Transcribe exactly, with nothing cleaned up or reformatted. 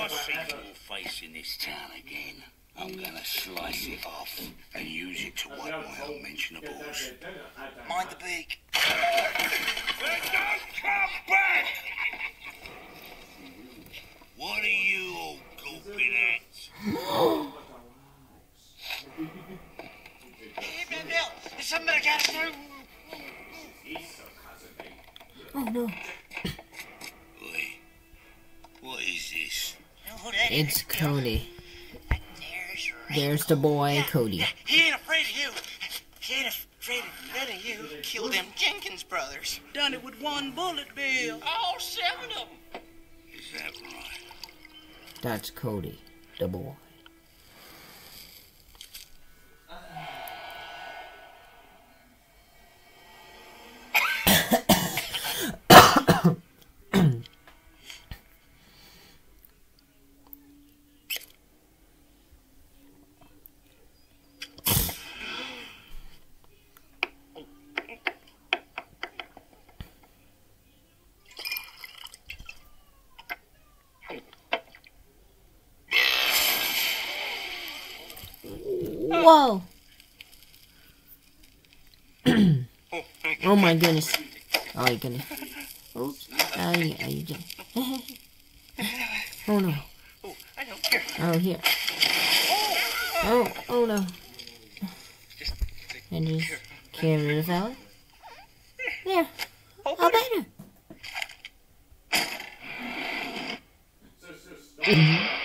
I see your face in this town again, I'm gonna slice it off and use it to wipe my unmentionables. Mind the beak. Then don't come back! What are you all gulping at? Hey, man, Bill, there's somebody got through. Oh no. Wait, what is this? It's Cody. There's the boy, Cody. He ain't afraid of you. He ain't afraid of none of you. Killed them Jenkins brothers. Done it with one bullet, Bill. All seven of them. Is that right? That's Cody, the boy. Whoa! Oh my goodness. Oh my goodness. Oops. Oh yeah, you did. Oh no. Oh here. Oh, oh no. And just carry the fella. There. How better?